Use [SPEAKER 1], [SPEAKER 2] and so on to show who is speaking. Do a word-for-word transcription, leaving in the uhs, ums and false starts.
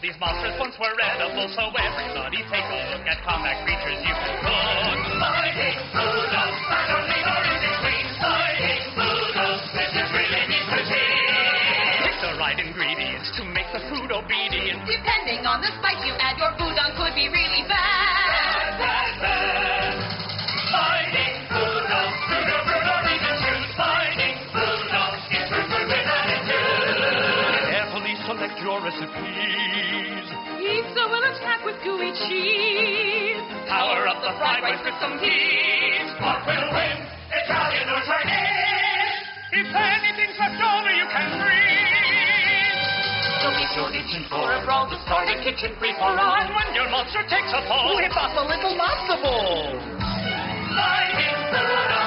[SPEAKER 1] These monsters once were edible, so everybody take a look at combat creatures you can cook. Fighting Foodons, I don't need or in between. Fighting Foodons, this is really neat routine. Pick the right ingredients to make the food obedient.
[SPEAKER 2] Depending on the spice you add, your foodon could be really bad.
[SPEAKER 1] Bad, bad, bad. Fighting Foodons, food or fruit or even shoot. Fighting Foodons, it's food with attitude. Carefully select your recipes.
[SPEAKER 2] Pizza will attack with gooey cheese.
[SPEAKER 1] Power up the fried rice with some peas. What will win? Italian or Chinese? If anything's left over, you can freeze.
[SPEAKER 2] So be sure to eat for a brawl to start a kitchen free for all.
[SPEAKER 1] And when your monster takes a fall,
[SPEAKER 3] Whip up a little matzo ball.
[SPEAKER 1] Fighting Foodons.